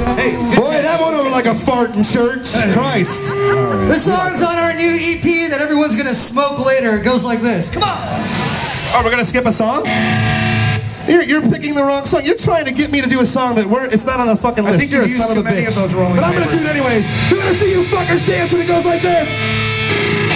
Hey, boy, that went over like a fart in church. Christ. This song's on our new EP that everyone's gonna smoke later. It goes like this. Come on. Oh, we're gonna skip a song? You're picking the wrong song. You're trying to get me to do a song that it's not on the fucking list. I think you're a used son too of a many bitch. of those rolling But I'm gonna do papers. it anyways. We're gonna see you fuckers dance when it goes like this.